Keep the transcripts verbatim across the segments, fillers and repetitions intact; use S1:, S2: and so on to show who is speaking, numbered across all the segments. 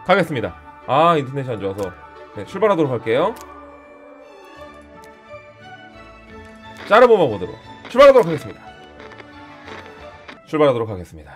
S1: 가겠습니다. 아 인터넷이 안 좋아서. 네, 출발하도록 할게요. 짜르보마 모드로 출발하도록 하겠습니다. 출발하도록 하겠습니다.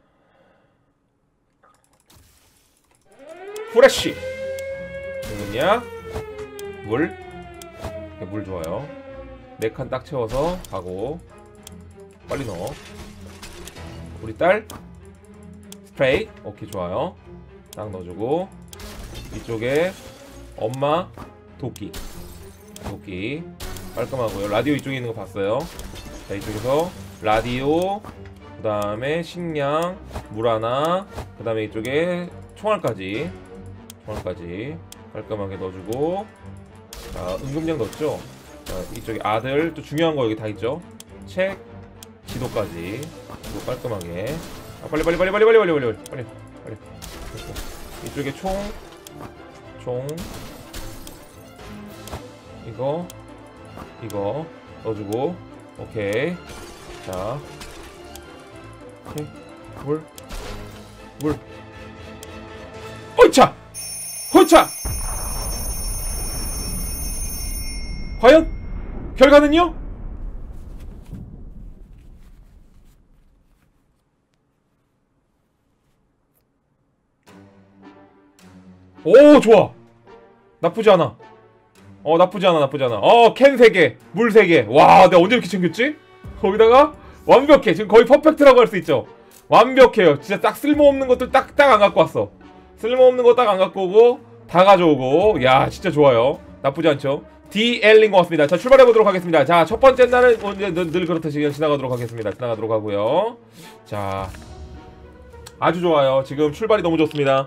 S1: 후레쉬 당근약 물. 물 좋아요. 네 칸 딱 채워서 가고. 빨리 넣어. 우리 딸 스프레이. 오케이 좋아요. 딱 넣어주고 이쪽에 엄마 도끼. 도끼 깔끔하고요. 라디오 이쪽에 있는 거 봤어요. 자 이쪽에서 라디오, 그 다음에 식량, 물 하나, 그 다음에 이쪽에 총알까지 총알까지 깔끔하게 넣어주고. 자 응급량 넣었죠. 자 이쪽에 아들 또 중요한 거 여기 다 있죠. 책, 지도까지 지도 깔끔하게. 아, 빨리 빨리 빨리 빨리 빨리 빨리 빨리 빨리 빨리. 이쪽에 총, 총 이거 이거 넣어주고. 오케이. 자 오케이. 물 물 어이차 호이차. 과연 결과는요? 오 좋아. 나쁘지 않아. 어 나쁘지 않아 나쁘지 않아. 어 캔 세 개, 물 세 개. 와 내가 언제 이렇게 챙겼지? 거기다가 완벽해. 지금 거의 퍼펙트라고 할 수 있죠. 완벽해요. 진짜 딱 쓸모없는 것들 딱딱 안 갖고 왔어. 쓸모없는 거 딱 안 갖고 오고 다 가져오고. 야 진짜 좋아요. 나쁘지 않죠. 디엘인 것 같습니다. 자 출발해보도록 하겠습니다. 자 첫번째 날은 늘, 늘 그렇듯이 그냥 지나가도록 하겠습니다. 지나가도록 하고요. 자 아주 좋아요. 지금 출발이 너무 좋습니다.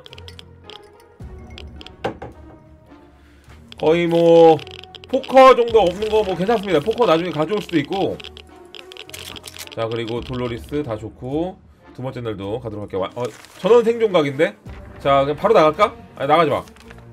S1: 거의 뭐 포커 정도 없는 거 뭐 괜찮습니다. 포커 나중에 가져올 수도 있고. 자 그리고 돌로리스 다 좋고. 두 번째 날도 가도록 할게요. 어, 전원 생존각인데. 자 그냥 바로 나갈까? 아니 나가지 마.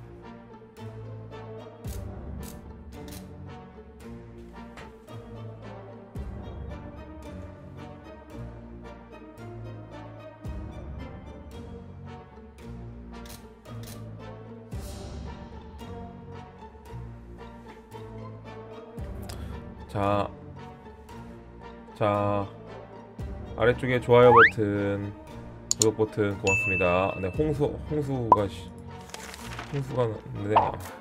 S1: 자, 자 아래쪽에 좋아요 버튼, 구독 버튼 고맙습니다. 네, 홍수 홍수가 홍수가 네.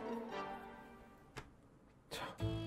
S1: 자,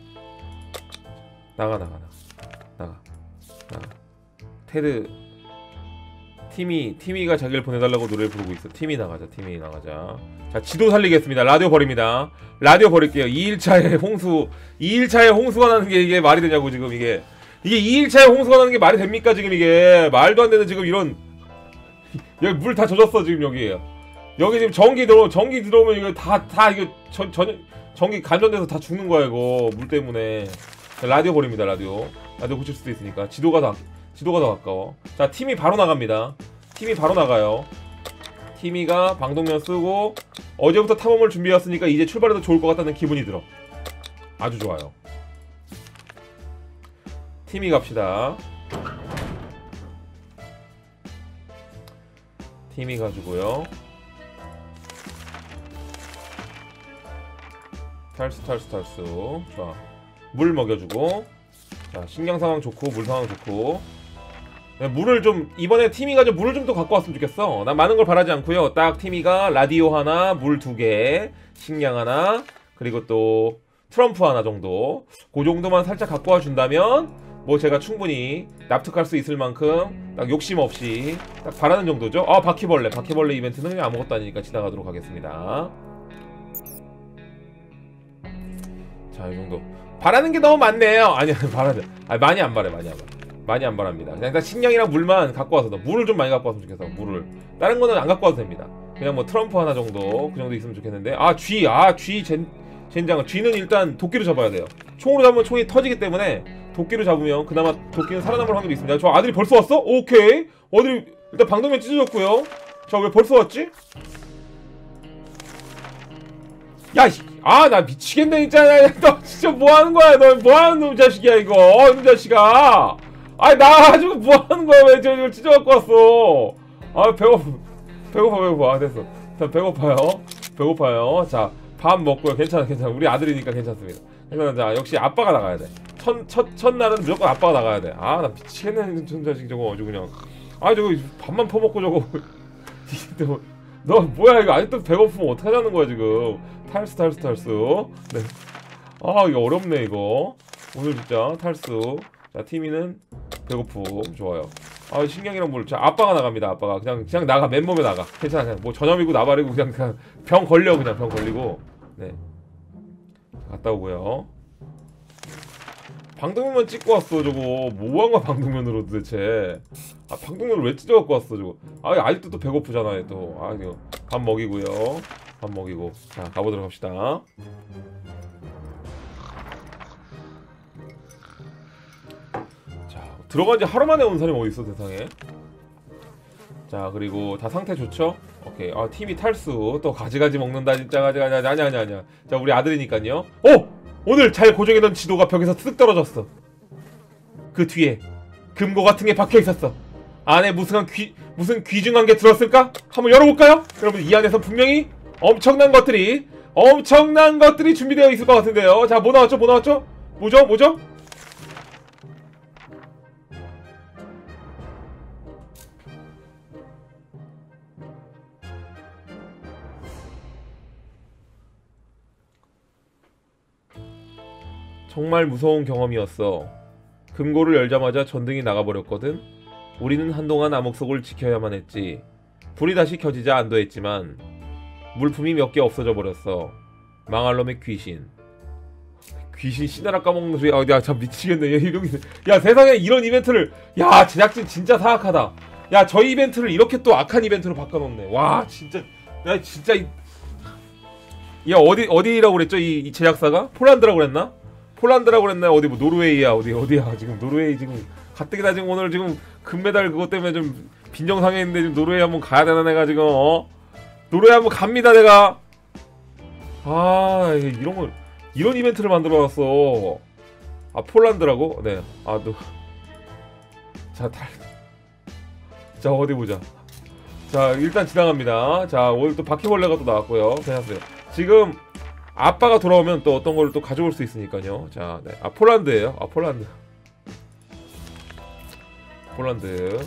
S1: 나가 나가 나가 나가 나가. 테드 티미 티미가 자기를 보내달라고 노래를 부르고 있어. 티미 나가자. 티미 나가자. 자 지도 살리겠습니다. 라디오 버립니다. 라디오 버릴게요. 이 일차에 홍수 이 일차에 홍수가 나는 게 이게 말이 되냐고. 지금 이게 이게 이 일차에 홍수가 나는 게 말이 됩니까? 지금 이게 말도 안 되는 지금 이런. 여기 물 다 젖었어 지금. 여기 여기 지금 전기 들어 전기 들어오면 이거 다 다 이거 전 전 전기 간전돼서 다 죽는 거야 이거 물 때문에. 자, 라디오 버립니다. 라디오 라디오 고칠 수도 있으니까. 지도가 더 지도가 더 가까워. 자 팀이 바로 나갑니다. 팀이 바로 나가요. 티미가 방독면 쓰고 어제부터 탐험을 준비해왔으니까 이제 출발해도 좋을 것 같다는 기분이 들어. 아주 좋아요. 티미 갑시다. 티미 가지고요. 탈수 탈수 탈수. 좋아. 물 먹여주고. 자 식량 상황 좋고 물 상황 좋고. 물을 좀 이번에 티미가 좀 물을 좀 더 갖고 왔으면 좋겠어. 난 많은 걸 바라지 않고요. 딱 티미가 라디오 하나, 물 두 개, 식량 하나, 그리고 또 트럼프 하나 정도. 그 정도만 살짝 갖고 와 준다면 뭐 제가 충분히 납득할 수 있을 만큼 딱 욕심 없이 딱 바라는 정도죠. 아 바퀴벌레, 바퀴벌레 이벤트는 그냥 아무것도 아니니까 지나가도록 하겠습니다. 자 이 정도. 바라는 게 너무 많네요. 아니야 바라자. 아니 많이 안 바래 많이 안 바래. 많이 안 바랍니다. 그냥 식량이랑 물만 갖고 와서 물을 좀 많이 갖고 왔으면 좋겠어. 물을 다른 거는 안 갖고 와도 됩니다. 그냥 뭐 트럼프 하나 정도 그 정도 있으면 좋겠는데. 아 쥐! 아 쥐 젠, 젠장은 쥐는 일단 도끼로 잡아야 돼요. 총으로 잡으면 총이 터지기 때문에 도끼로 잡으면 그나마 도끼는 살아남을 확률이 있습니다. 저 아들이 벌써 왔어? 오케이. 어들이 일단 방독면 찢어졌고요. 저 왜 벌써 왔지? 야, 아, 나 미치겠네, 진짜. 너 진짜 뭐 하는 거야? 너 뭐 하는 놈 자식이야, 이거. 어, 놈 자식아. 아니, 나 가지고 뭐 하는 거야? 왜 저 이걸 찢어갖고 왔어? 아, 배고파. 배고파, 배고파. 아, 됐어. 자 배고파요. 배고파요. 자 밥 먹고요. 괜찮아 괜찮아. 우리 아들이니까 괜찮습니다. 괜찮아. 자 역시 아빠가 나가야 돼. 첫, 첫, 첫날은 무조건 아빠가 나가야 돼. 아 나 미치겠네 저 자식 저거 아주 그냥. 아 저거 밥만 퍼먹고 저거. 너, 너 뭐야 이거 아직도 배고프면 어떡하자는 거야 지금. 탈수 탈수 탈수. 네. 아 이거 어렵네 이거. 오늘 진짜 탈수. 자 티미는 배고픔. 좋아요. 아 신경이랑 뭘. 자 아빠가 나갑니다. 아빠가 그냥 그냥 나가. 맨몸에 나가. 괜찮아. 그냥 뭐 전염이고 나발이고 그냥 그냥 병 걸려. 그냥 병 걸리고. 네 갔다 오고요. 방독면만 찍고 왔어 저거. 뭐한 거야 방독면으로 도대체. 아 방독면을 왜 찢어갖고 왔어 저거. 아 아직도 또 배고프잖아요 또. 아 이거 밥 먹이고요. 밥 먹이고. 자 가보도록 합시다. 자 들어간 지 하루 만에 온 사람이 어딨어 세상에. 자 그리고 다 상태 좋죠? 오케이. 아 팀이 탈수. 또 가지가지 먹는다 진짜. 가지가지. 아냐 아냐 아냐. 자 우리 아들이니까요. 어! 오늘 잘 고정해둔 지도가 벽에서 쓱 떨어졌어. 그 뒤에 금고 같은 게 박혀있었어. 안에 무슨 귀, 무슨 귀중한 게 들었을까? 한번 열어볼까요? 여러분 이 안에서 분명히 엄청난 것들이 엄청난 것들이 준비되어 있을 것 같은데요. 자 뭐 나왔죠? 뭐 나왔죠? 뭐죠? 뭐죠? 정말 무서운 경험이었어. 금고를 열자마자 전등이 나가버렸거든. 우리는 한동안 암흑 속을 지켜야만 했지. 불이 다시 켜지자 안도했지만 물품이 몇 개 없어져 버렸어. 망할 놈의 귀신. 귀신 씨나라 까먹는 소리. 아, 야, 참 미치겠네. 야, 이런, 야, 세상에 이런 이벤트를. 야, 제작진 진짜 사악하다. 야, 저희 이벤트를 이렇게 또 악한 이벤트로 바꿔놓네. 와, 진짜. 야, 진짜. 이... 야, 어디, 어디라고 그랬죠? 이, 이 제작사가? 폴란드라고 그랬나? 폴란드라고 그랬나? 어디 뭐 노르웨이야? 어디 어디야? 지금 노르웨이 지금 가뜩이나 지금 오늘 지금 금메달 그것 때문에 좀 빈정상했는데 지금 노르웨이 한번 가야 되나 내가 지금 어? 노르웨이 한번 갑니다 내가. 아 이런 걸 이런 이벤트를 만들어놨어. 아 폴란드라고? 네. 아 또. 자 달. 자 어디 보자. 자 일단 지나갑니다. 자 오늘 또 바퀴벌레가 또 나왔고요. 괜찮았어요. 지금. 아빠가 돌아오면 또 어떤 걸 또 가져올 수 있으니까요. 자, 네. 아 폴란드예요. 아 폴란드. 폴란드.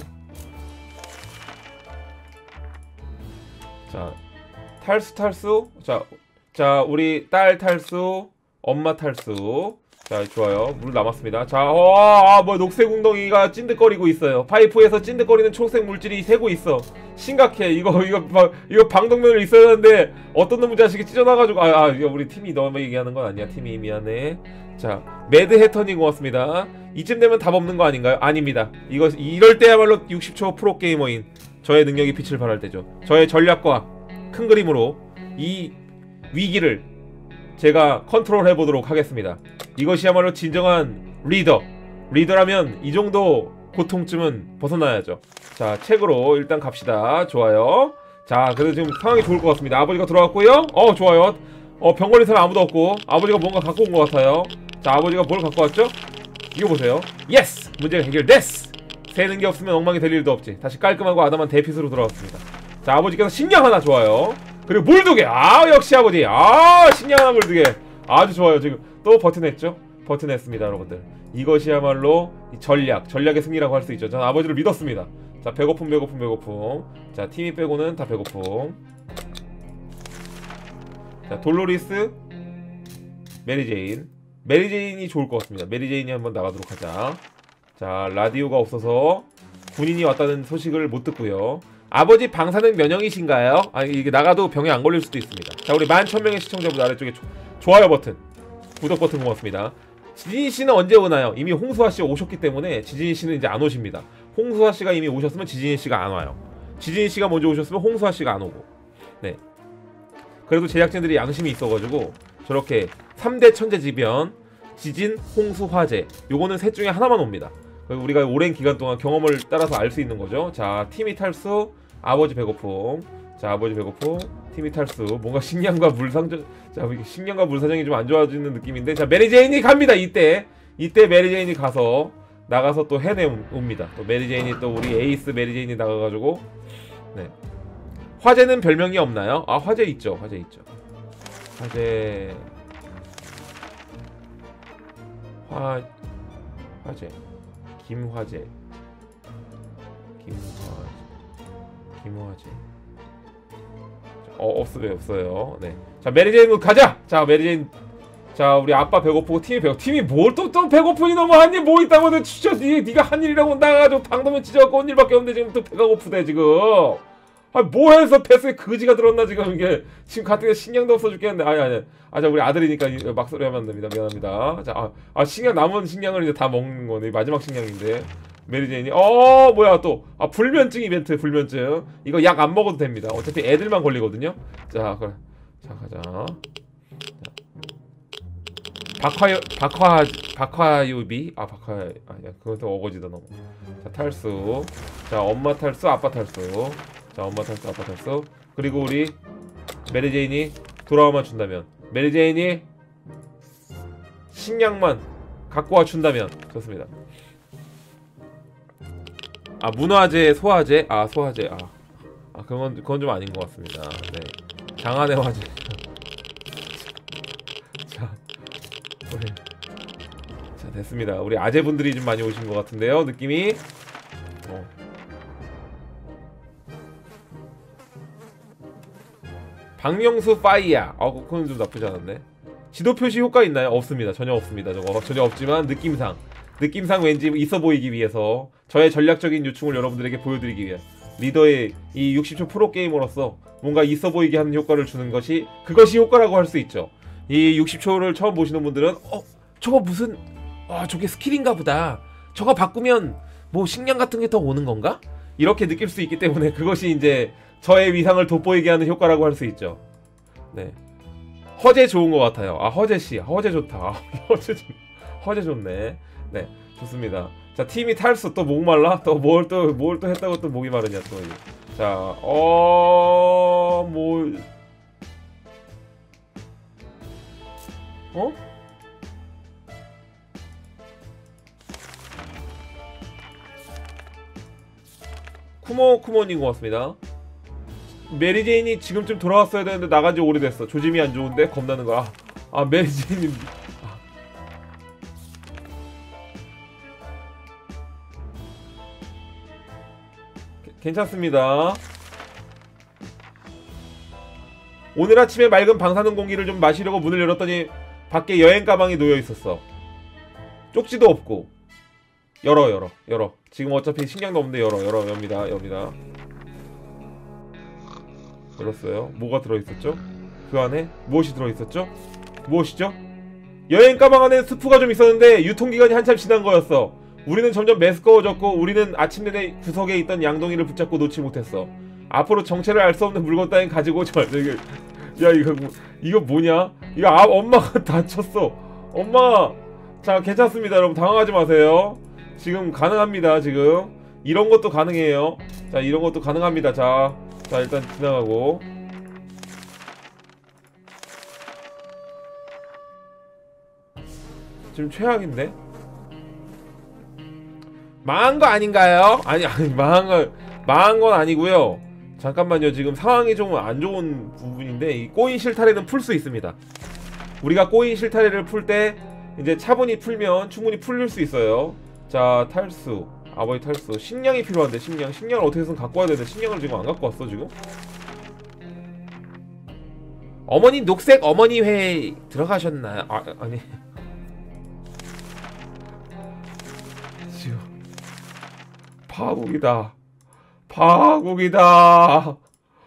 S1: 자, 탈수 탈수. 자, 자 우리 딸 탈수, 엄마 탈수. 자, 좋아요. 물 남았습니다. 자, 어, 아, 뭐 녹색 웅덩이가 찐득거리고 있어요. 파이프에서 찐득거리는 초록색 물질이 새고 있어. 심각해. 이거 이거 막 이거 방독면을 있어야 하는데 어떤 놈의 자식이 찢어놔가지고 아, 아 이거 우리 팀이 너무 얘기하는 건 아니야. 팀이 미안해. 자, 매드 해터님 고맙습니다. 이쯤 되면 답 없는 거 아닌가요? 아닙니다. 이거 이럴 때야말로 육십 초 프로 게이머인 저의 능력이 빛을 발할 때죠. 저의 전략과 큰 그림으로 이 위기를 제가 컨트롤 해보도록 하겠습니다. 이것이야말로 진정한 리더. 리더라면 이 정도 고통쯤은 벗어나야죠. 자, 책으로 일단 갑시다. 좋아요. 자, 그래도 지금 상황이 좋을 것 같습니다. 아버지가 들어왔고요. 어, 좋아요. 어, 병 걸린 사람 아무도 없고 아버지가 뭔가 갖고 온 것 같아요. 자, 아버지가 뭘 갖고 왔죠? 이거 보세요. 예스! 문제가 해결됐어! 새는 게 없으면 엉망이 될 일도 없지. 다시 깔끔하고 아담한 대피스로 돌아왔습니다. 자, 아버지께서 식량 하나 좋아요. 그리고 물 두 개. 아 역시 아버지. 아 식량 하나 물 두 개. 아주 좋아요. 지금 또 버텨냈죠? 버텨냈습니다 여러분들. 이것이야말로 전략 전략의 승리라고 할 수 있죠. 저는 아버지를 믿었습니다. 자 배고픔 배고픔 배고픔. 자 티미 빼고는 다 배고픔. 자 돌로리스 메리제인. 메리제인이 좋을 것 같습니다. 메리제인이 한번 나가도록 하자. 자 라디오가 없어서 군인이 왔다는 소식을 못 듣고요. 아버지 방사능 면역이신가요? 아 이게 나가도 병에 안 걸릴 수도 있습니다. 자 우리 만 천 명의 시청자분 아래쪽에 조, 좋아요 버튼, 구독 버튼 고맙습니다. 지진이씨는 언제 오나요? 이미 홍수아씨 오셨기 때문에 지진이씨는 이제 안 오십니다. 홍수아씨가 이미 오셨으면 지진이씨가 안 와요. 지진이씨가 먼저 오셨으면 홍수아씨가 안 오고. 네. 그래도 제작진들이 양심이 있어가지고 저렇게 삼 대 천재지변, 지진, 홍수, 화재 요거는 셋 중에 하나만 옵니다. 우리가 오랜 기간 동안 경험을 따라서 알 수 있는 거죠. 자, 팀이 탈수, 아버지 배고픔. 자, 아버지 배고픔, 팀이 탈수. 뭔가 식량과 물 상정, 자, 식량과 물 사정이 좀 안 좋아지는 느낌인데, 자, 메리제인이 갑니다. 이때, 이때 메리제인이 가서 나가서 또 해내 옵니다. 또 메리제인이 또 우리 에이스 메리제인이 나가가지고, 네, 화재는 별명이 없나요? 아, 화재 있죠. 화재 있죠. 화재 화 화재 김화재 김화재 김화재 어 없어요 없어요. 네. 자 메리제인 가자. 자 메리제인 자 우리 아빠 배고프고 팀이 배고 팀이 뭘 또 또 배고프니 너무 한 일 뭐 있다고 너 진짜 니 니가 한 일이라고 나가지고 당도면 찢어갖고 온 일밖에 없는데 지금 또 배가 고프대 지금. 아 뭐 해서 뱃속에 거지가 들었나 지금 이게 지금 가뜩 식량도 없어 죽겠는데 아니 아니 아자 우리 아들이니까 막소리 하면 안 됩니다 미안합니다. 자 아 아 식량 남은 식량을 이제 다 먹는 거네 마지막 식량인데 메리제인이 어 뭐야 또 아 불면증 이벤트 불면증 이거 약 안 먹어도 됩니다. 어차피 애들만 걸리거든요. 자 그래 자 가자. 박화 박화 박화유비 아 박화 아니야 그것도 어거지다 너무. 자 탈수 자 엄마 탈수 아빠 탈수 자 엄마 탈수 아빠 탈수 그리고 우리 메리제인이 돌아와만 준다면 메리제인이 식량만 갖고 와 준다면 좋습니다. 아 문화재 소화재 아 소화재 아, 아 그건 그건 좀 아닌 것 같습니다. 네 장안의 화재 자 우리 자 됐습니다. 우리 아재분들이 좀 많이 오신 것 같은데요 느낌이. 어. 박명수 파이야. 아 그건 좀 나쁘지 않았네. 지도 표시 효과 있나요? 없습니다. 전혀 없습니다. 저거 전혀 없지만 느낌상 느낌상 왠지 있어 보이기 위해서 저의 전략적인 요청을 여러분들에게 보여드리기 위해 리더의 이 육십 초 프로게이머로서 뭔가 있어 보이게 하는 효과를 주는 것이 그것이 효과라고 할 수 있죠. 이 육십 초를 처음 보시는 분들은 어? 저거 무슨 아 저게 스킬인가 보다. 저거 바꾸면 뭐 식량 같은 게 더 오는 건가? 이렇게 느낄 수 있기 때문에 그것이 이제 저의 위상을 돋보이게 하는 효과라고 할 수 있죠. 네. 허재 좋은 것 같아요. 아 허재씨 허재 좋다. 아, 허재 좋 허재 좋네. 네 좋습니다. 자 팀이 탈수 또 목말라? 또 뭘 또 뭘 또 했다고 또 목이 마르냐 또. 자 어... 뭐 어? 쿠모 쿠모인 것 같습니다. 메리제인이 지금쯤 돌아왔어야 되는데 나간지 오래됐어. 조짐이 안 좋은데 겁나는 거야. 아, 아 메리제인이 아. 괜찮습니다. 오늘 아침에 맑은 방사능 공기를 좀 마시려고 문을 열었더니 밖에 여행 가방이 놓여 있었어. 쪽지도 없고. 열어 열어 열어. 지금 어차피 식량도 없는데 열어 열어 엽니다 엽니다. 열었어요. 뭐가 들어있었죠? 그 안에 무엇이 들어있었죠? 무엇이죠? 여행 가방 안에 스프가 좀 있었는데 유통기간이 한참 지난 거였어. 우리는 점점 메스꺼워졌고 우리는 아침 내내 구석에 있던 양동이를 붙잡고 놓지 못했어. 앞으로 정체를 알 수 없는 물건 따윈 가지고 저 저기 야 이거 이거 뭐냐? 이거 아 엄마가 다쳤어. 엄마 자 괜찮습니다 여러분 당황하지 마세요. 지금 가능합니다. 지금 이런 것도 가능해요. 자 이런 것도 가능합니다. 자, 자 일단 지나가고 지금 최악인데 망한 거 아닌가요? 아니 아니 망한 거 망한 건 아니고요. 잠깐만요. 지금 상황이 좀 안 좋은 부분인데 이 꼬인 실타래는 풀 수 있습니다. 우리가 꼬인 실타래를 풀 때 이제 차분히 풀면 충분히 풀릴 수 있어요. 자 탈수 아버지 탈수 식량이 필요한데 식량 식량을 어떻게든 갖고 와야 되는데 식량을 지금 안 갖고 왔어 지금. 어머니 녹색 어머니 회 들어가셨나요? 아 아니 지금 파국이다 파국이다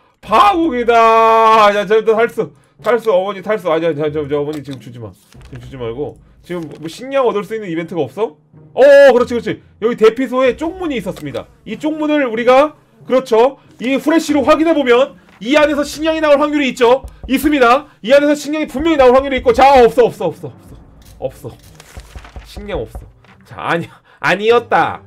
S1: 파국이다. 야 저 탈수 탈수 어머니 탈수 아니야 저, 저, 저 어머니 지금 주지마 지금 주지 말고 지금 뭐 식량 얻을 수 있는 이벤트가 없어? 어 그렇지 그렇지 여기 대피소에 쪽문이 있었습니다. 이 쪽문을 우리가 그렇죠 이 후레쉬로 확인해보면 이 안에서 식량이 나올 확률이 있죠. 있습니다. 이 안에서 식량이 분명히 나올 확률이 있고 자 없어 없어 없어 없어 없어 식량 없어. 자 아니 아니었다.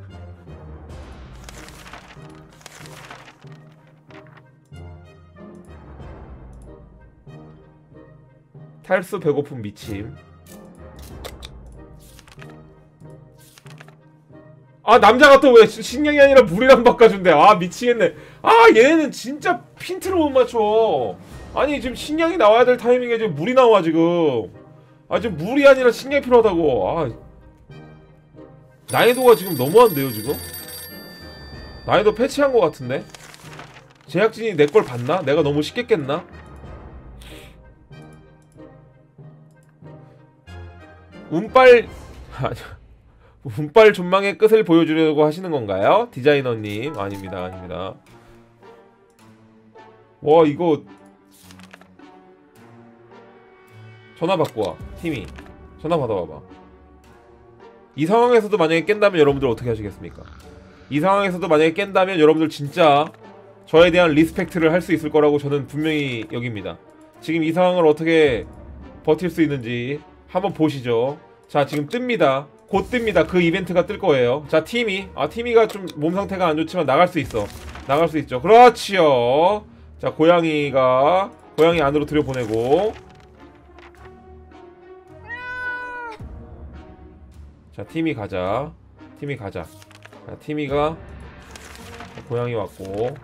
S1: 탈수 배고픔 미침 아 남자가 또 왜 식량이 아니라 물이랑 바꿔준대. 아 미치겠네. 아 얘는 진짜 핀트를 못 맞춰. 아니 지금 식량이 나와야 될 타이밍에 지금 물이 나와 지금. 아 지금 물이 아니라 식량이 필요하다고. 아 난이도가 지금 너무한데요 지금? 난이도 패치한 것 같은데? 제작진이 내 걸 봤나? 내가 너무 쉽게 깼나? 운빨 운빨 존망의 끝을 보여주려고 하시는 건가요? 디자이너님. 아닙니다 아닙니다. 와 이거 전화 받고 와. 팀이 전화 받아봐봐. 이 상황에서도 만약에 깬다면 여러분들 어떻게 하시겠습니까? 이 상황에서도 만약에 깬다면 여러분들 진짜 저에 대한 리스펙트를 할 수 있을 거라고 저는 분명히 여깁니다. 지금 이 상황을 어떻게 버틸 수 있는지 한번 보시죠. 자 지금 뜹니다. 곧 뜹니다. 그 이벤트가 뜰 거예요. 자 티미. 아 티미가 좀 몸 상태가 안 좋지만 나갈 수 있어. 나갈 수 있죠. 그렇지요. 자 고양이가 고양이 안으로 들여보내고. 자 티미 가자. 티미 가자. 자 티미가 고양이 왔고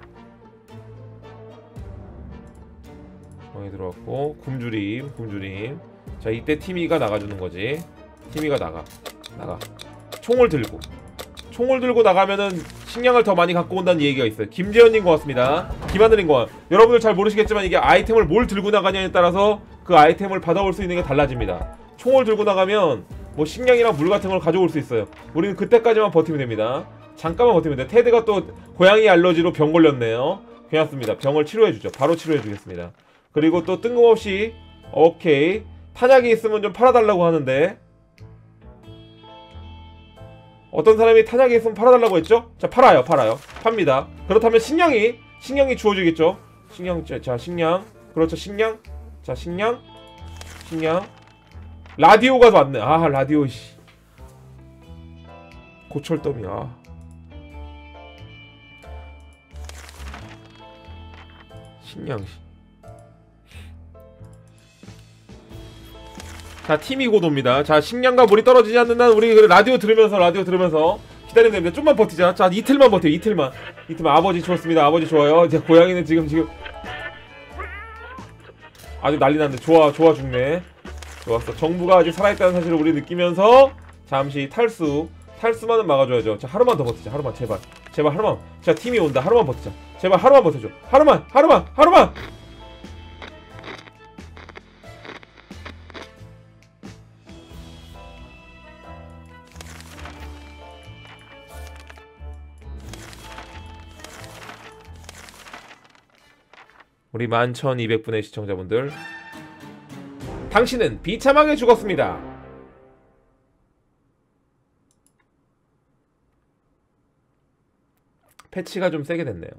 S1: 고양이 들어왔고 굶주림 굶주림. 자 이때 티미가 나가주는 거지. 티미가 나가 나가 총을 들고 총을 들고 나가면은 식량을 더 많이 갖고 온다는 얘기가 있어요. 김재현님 고맙습니다. 김하늘님 고맙. 여러분들 잘 모르시겠지만 이게 아이템을 뭘 들고 나가냐에 따라서 그 아이템을 받아올 수 있는 게 달라집니다. 총을 들고 나가면 뭐 식량이랑 물 같은 걸 가져올 수 있어요. 우리는 그때까지만 버티면 됩니다. 잠깐만 버티면 돼. 테드가 또 고양이 알러지로 병 걸렸네요. 괜찮습니다. 병을 치료해주죠. 바로 치료해주겠습니다. 그리고 또 뜬금없이 오케이 탄약이 있으면 좀 팔아달라고 하는데 어떤 사람이 탄약이 있으면 팔아달라고 했죠? 자 팔아요 팔아요 팝니다. 그렇다면 식량이 식량이 주어지겠죠. 식량 자 식량 그렇죠 식량 자 식량 식량 라디오가 왔네. 아 라디오 씨 고철덤이야. 식량 씨. 자 팀이 곧 옵니다. 자 식량과 물이 떨어지지 않는 한 우리 라디오 들으면서 라디오 들으면서 기다리면 됩니다. 좀만 버티자. 자 이틀만 버텨. 이틀만 이틀만. 아버지 좋습니다. 아버지 좋아요. 이제 고양이는 지금 지금 아주 난리 났는데 좋아 좋아 죽네. 좋았어. 정부가 아직 살아있다는 사실을 우리 느끼면서 잠시 탈수 탈수만은 막아줘야죠. 자 하루만 더 버티자. 하루만 제발 제발 하루만. 자 팀이 온다. 하루만 버티자. 제발 하루만 버텨줘. 하루만 하루만 하루만. 우리 만 천이백 분의 시청자분들 당신은 비참하게 죽었습니다. 패치가 좀 세게 됐네요.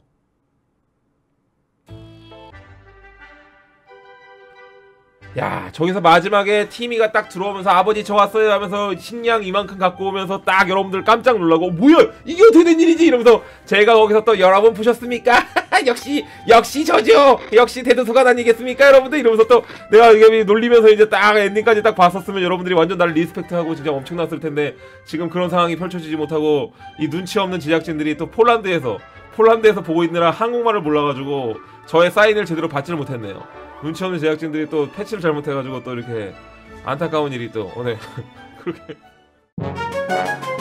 S1: 야 저기서 마지막에 티미가 딱 들어오면서 아버지 저 왔어요 하면서 식량 이만큼 갖고 오면서 딱 여러분들 깜짝 놀라고 뭐야 이게 어떻게 된 일이지 이러면서 제가 거기서 또 여러분 보셨습니까? 역시 역시 저죠. 역시 대도서관 아니겠습니까 여러분들 이러면서 또 내가 이게 놀리면서 이제 딱 엔딩까지 딱 봤었으면 여러분들이 완전 나를 리스펙트하고 진짜 엄청났을 텐데 지금 그런 상황이 펼쳐지지 못하고 이 눈치 없는 제작진들이 또 폴란드에서 폴란드에서 보고 있느라 한국말을 몰라가지고 저의 사인을 제대로 받지를 못했네요. 눈치 없는 제작진들이 또 패치를 잘못해가지고 또 이렇게 안타까운 일이 또 오늘 그렇게